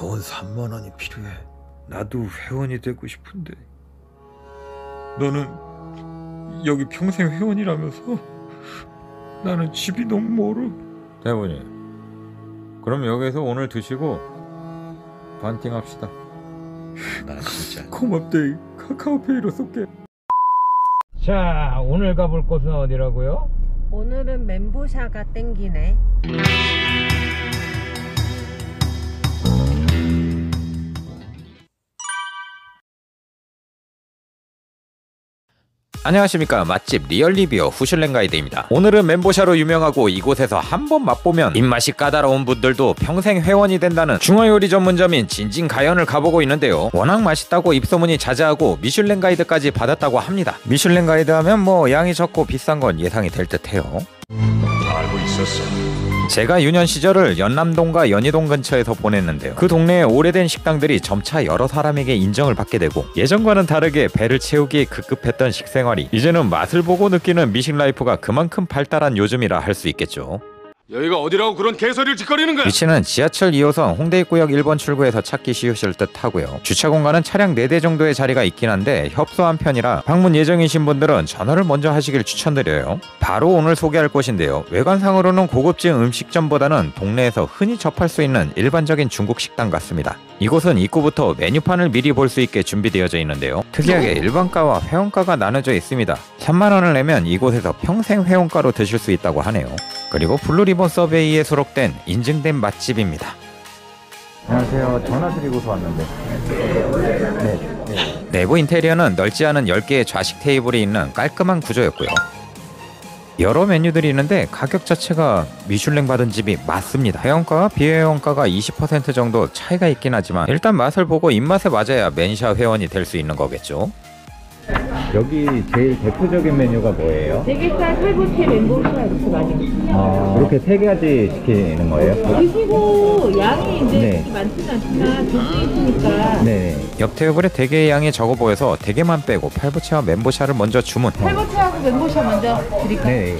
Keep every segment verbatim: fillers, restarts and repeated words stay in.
돈 삼만 원이 필요해. 나도 회원이 되고 싶은데. 너는 여기 평생 회원이라면서? 나는 집이 너무 멀어. 대본님, 그럼 여기서 오늘 드시고 반팅 합시다. 나 진짜 고맙대. 카카오페이로 쏠게. 자, 오늘 가볼 곳은 어디라고요? 오늘은 멘보샤가 땡기네. 안녕하십니까, 맛집 리얼리뷰어 후슐랭 가이드입니다. 오늘은 멘보샤로 유명하고 이곳에서 한번 맛보면 입맛이 까다로운 분들도 평생 회원이 된다는 중화요리 전문점인 진진가연을 가보고 있는데요. 워낙 맛있다고 입소문이 자자하고 미슐랭 가이드까지 받았다고 합니다. 미슐랭 가이드 하면 뭐 양이 적고 비싼 건 예상이 될 듯해요. 알고 있었어. 제가 유년 시절을 연남동과 연희동 근처에서 보냈는데요. 그 동네의 오래된 식당들이 점차 여러 사람에게 인정을 받게 되고 예전과는 다르게 배를 채우기에 급급했던 식생활이 이제는 맛을 보고 느끼는 미식라이프가 그만큼 발달한 요즘이라 할 수 있겠죠. 여기가 어디라고 그런 개소리를 짓거리는 거야? 위치는 지하철 이 호선 홍대 입구역 일 번 출구에서 찾기 쉬우실 듯 하고요. 주차 공간은 차량 네 대 정도의 자리가 있긴 한데 협소한 편이라 방문 예정이신 분들은 전화를 먼저 하시길 추천드려요. 바로 오늘 소개할 곳인데요. 외관상으로는 고급진 음식점보다는 동네에서 흔히 접할 수 있는 일반적인 중국 식당 같습니다. 이곳은 입구부터 메뉴판을 미리 볼 수 있게 준비되어져 있는데요. 특이하게 일반가와 회원가가 나눠져 있습니다. 삼만 원을 내면 이곳에서 평생 회원가로 드실 수 있다고 하네요. 그리고 블루리본 서베이에 수록된 인증된 맛집입니다. 안녕하세요. 전화 드리고서 왔는데. 네, 네. 내부 인테리어는 넓지 않은 열 개의 좌식 테이블이 있는 깔끔한 구조였고요. 여러 메뉴들이 있는데 가격 자체가 미슐랭 받은 집이 맞습니다. 회원가와 비회원가가 이십 퍼센트 정도 차이가 있긴 하지만 일단 맛을 보고 입맛에 맞아야 맨샤 회원이 될 수 있는 거겠죠. 여기 제일 대표적인 메뉴가 뭐예요? 대게살, 칼국수, 멘보샤 이렇게 많이 있어요. 아, 이렇게 세 가지 시키는 거예요? 드시고 양이 이제 네. 많지는 않지만 드시 있으니까. 네. 옆 테이블에 대게의 양이 적어 보여서 대게만 빼고 팔부채와 멘보샤를 먼저 주문. 칼국수하고 멘보샤 먼저 드릴까요? 네.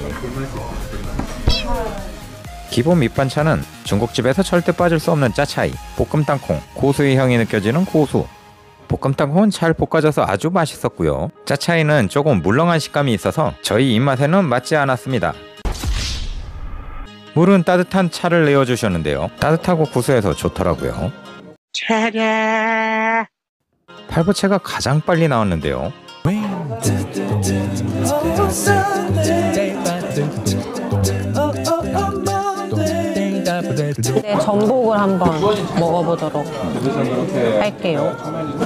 기본 밑반찬은 중국집에서 절대 빠질 수 없는 짜차이, 볶음 땅콩, 고수의 향이 느껴지는 고수. 볶음 땅콩은 잘 볶아져서 아주 맛있었고요. 짜차이는 조금 물렁한 식감이 있어서 저희 입맛에는 맞지 않았습니다. 물은 따뜻한 차를 내어주셨는데요. 따뜻하고 구수해서 좋더라고요. 차례. 팔부채가 가장 빨리 나왔는데요. 네, 전복을 한번 먹어보도록 할게요.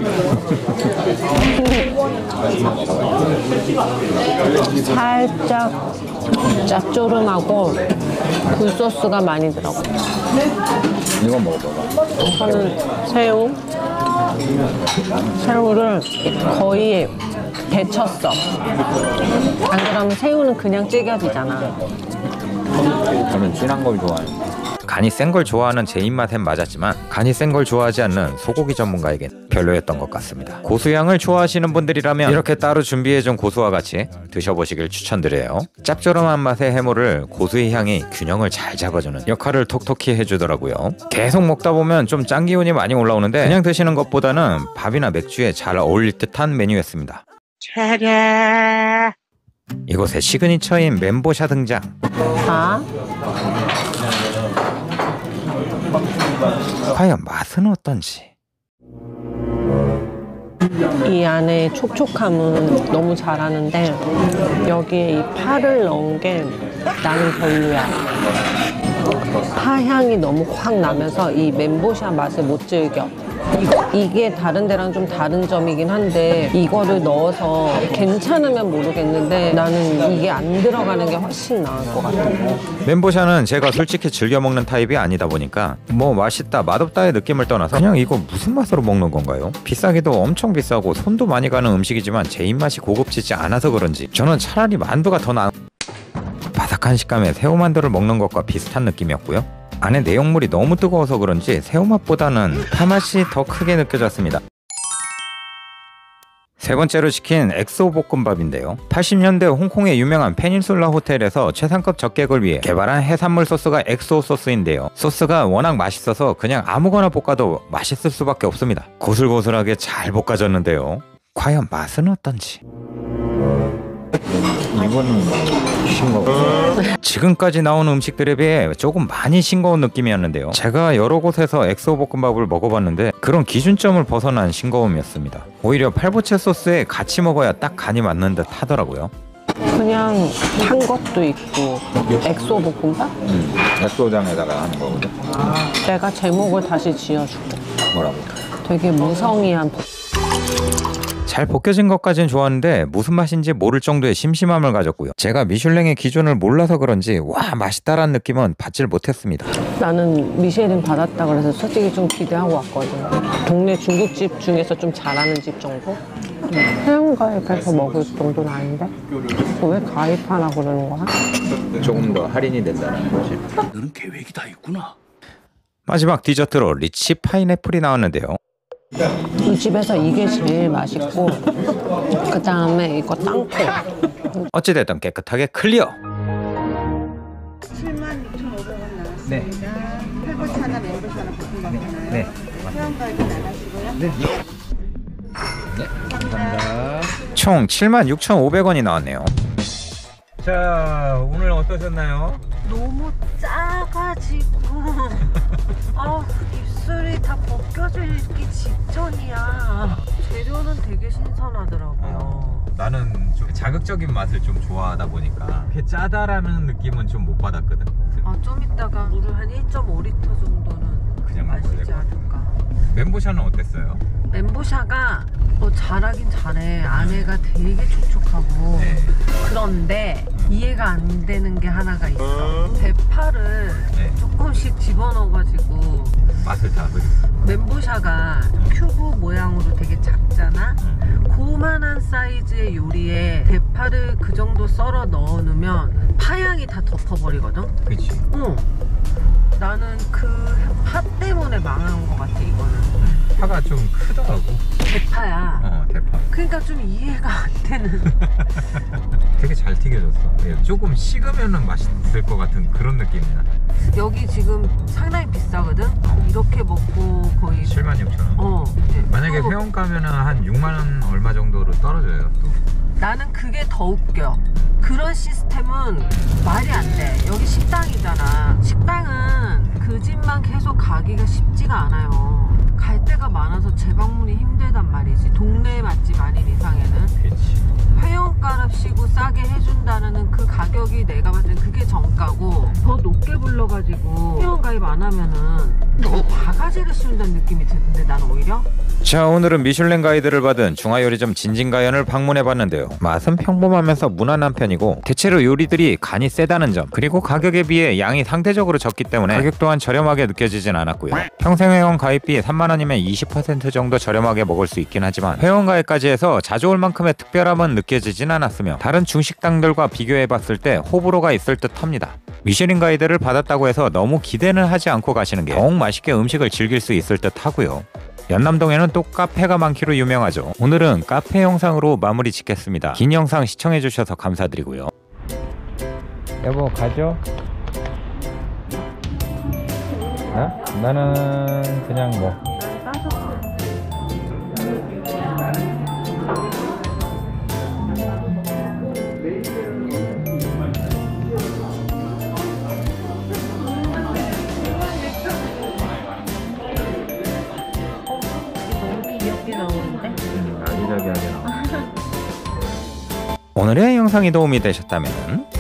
살짝 짭조름하고 굴소스가 많이 들어가요. 이거 먹어봐봐. 저는 새우 새우를 거의 데쳤어. 안 그러면 새우는 그냥 질겨지잖아. 저는 진한 걸 좋아해요. 간이 센 걸 좋아하는 제 입맛엔 맞았지만 간이 센 걸 좋아하지 않는 소고기 전문가에겐 별로였던 것 같습니다. 고수향을 좋아하시는 분들이라면 이렇게 따로 준비해준 고수와 같이 드셔보시길 추천드려요. 짭조름한 맛의 해물을 고수의 향이 균형을 잘 잡아주는 역할을 톡톡히 해주더라고요. 계속 먹다 보면 좀 짠 기운이 많이 올라오는데 그냥 드시는 것보다는 밥이나 맥주에 잘 어울릴 듯한 메뉴였습니다. 차례. 이곳의 시그니처인 멘보샤 등장. 아? 과연 맛은 어떤지. 이 안에 촉촉함은 너무 잘하는데 여기에 이 파를 넣은 게 나는 별로야. 파 향이 너무 확 나면서 이 멘보샤 맛을 못 즐겨. 이, 이게 다른 데랑 좀 다른 점이긴 한데 이거를 넣어서 괜찮으면 모르겠는데 나는 이게 안 들어가는 게 훨씬 나을 것 같아. 멘보샤는 제가 솔직히 즐겨 먹는 타입이 아니다 보니까 뭐 맛있다 맛없다의 느낌을 떠나서 그냥 이거 무슨 맛으로 먹는 건가요? 비싸기도 엄청 비싸고 손도 많이 가는 음식이지만 제 입맛이 고급지지 않아서 그런지 저는 차라리 만두가 더 나은. 바삭한 식감의 새우만두를 먹는 것과 비슷한 느낌이었고요. 안에 내용물이 너무 뜨거워서 그런지 새우맛보다는 파맛이 더 크게 느껴졌습니다. 세 번째로 시킨 엑소 볶음밥인데요. 팔십 년대 홍콩의 유명한 페닌슐라 호텔에서 최상급 적객을 위해 개발한 해산물 소스가 엑소 소스인데요. 소스가 워낙 맛있어서 그냥 아무거나 볶아도 맛있을 수밖에 없습니다. 고슬고슬하게 잘 볶아졌는데요. 과연 맛은 어떤지? 이거는 싱거워. 지금까지 나온 음식들에 비해 조금 많이 싱거운 느낌이었는데요. 제가 여러 곳에서 엑소 볶음밥을 먹어봤는데 그런 기준점을 벗어난 싱거움이었습니다. 오히려 팔보채 소스에 같이 먹어야 딱 간이 맞는 듯 하더라고요. 그냥 탄 것도 있고 엑소 볶음밥? 음, 엑소장에다가 하는 거거든. 내가 제목을 다시 지어줄게. 뭐라고? 되게 무성의한 볶- 잘 볶여진 것까진 좋았는데 무슨 맛인지 모를 정도의 심심함을 가졌고요. 제가 미슐랭의 기준을 몰라서 그런지 와 맛있다라는 느낌은 받질 못했습니다. 나는 미쉐린 받았다 그래서 솔직히 좀 기대하고 왔거든. 동네 중국집 중에서 좀 잘하는 집 정도? 회원 가입해서 먹을 정도는 아닌데? 왜 가입하나 그러는 거야? 조금 더 할인이 된다는 거지. 너는 계획이 다 있구나. 마지막 디저트로 리치 파인애플이 나왔는데요. 이 집에서 이게 제일 맛있고 그 다음에 이거 땅콩. 어찌됐든 깨끗하게 클리어. 칠만 육천오백 원 나왔습니다. 네. 팔보채 하나, 멤버십 하나 볶음밥 하나. 네. 회원가입 안 하시고요. 네. 감사합니다. 총 칠만 육천오백 원이 나왔네요. 자, 오늘 어떠셨나요? 너무 짜가지고 아 입술이 다 벗겨질기 직전이야. 재료는 되게 신선하더라고요. 나는 좀 자극적인 맛을 좀 좋아하다 보니까 이렇게 짜다라는 느낌은 좀 못 받았거든. 아 좀 이따가 물을 한 일 점 오 리터 정도는 그냥 먹어야 마시지 될 것 같아. 않을까. 멘보샤는 어땠어요? 멘보샤가 어, 잘하긴 잘해. 안에가 되게 촉촉하고 네. 그런데 이해가 안 되는 게 하나가 있어. 대파를 네. 조금씩 집어넣어가지고 맛을 다 그렸어. 멘보샤가 큐브 모양으로 되게 작잖아. 고만한 사이즈의 요리에 대파를 그 정도 썰어 넣어 놓으면 파향이 다 덮어버리거든. 그치. 어. 나는 그 파 때문에 망한 것 같아 이거는. 파가 좀 크더라고. 대파야. 어, 대파. 그러니까 좀 이해가 안 되는. 되게 잘 튀겨졌어. 예, 조금 식으면은 맛있을 것 같은 그런 느낌이야. 여기 지금 상당히 비싸거든. 이렇게 먹고 거의 칠만 육천 원. 어. 네. 만약에 또 회원 가면은 한 육만 원 얼마 정도로 떨어져요. 또. 나는 그게 더 웃겨. 그런 시스템은 말이 안 돼. 여기 식당이잖아. 식당은 그 집만 계속 가기가 쉽지가 않아요. 갈 데가 많아서 재방문이 힘들단 말이지. 동네 맛집 아닌 이상에는. 그렇지. 회원가랍시고 싸게 해준다는 그 가격이 내가 봤을 땐 그게 정가고 더 높게 불러가지고 회원가입 안 하면은 너무 바가지를 씌운다는 느낌이 드는데 난 오히려 자, 오늘은 미슐랭 가이드를 받은 중화요리점 진진가연을 방문해봤는데요. 맛은 평범하면서 무난한 편이고 대체로 요리들이 간이 세다는 점, 그리고 가격에 비해 양이 상대적으로 적기 때문에 가격 또한 저렴하게 느껴지진 않았고요. 평생 회원 가입비 삼만 원이면 이십 퍼센트 정도 저렴하게 먹을 수 있긴 하지만 회원 가입까지 해서 자주 올 만큼의 특별함은 느껴지진 않았으며 다른 중식당들과 비교해봤을 때 호불호가 있을 듯 합니다. 미슐랭 가이드를 받았다고 해서 너무 기대는 하지 않고 가시는 게 더욱 맛있게 음식을 즐길 수 있을 듯 하고요. 연남동에는 또 카페가 많기로 유명하죠. 오늘은 카페 영상으로 마무리 짓겠습니다. 긴 영상 시청해주셔서 감사드리고요. 여보 가죠? 어? 나는 그냥 뭐 오늘의 영상이 도움이 되셨다면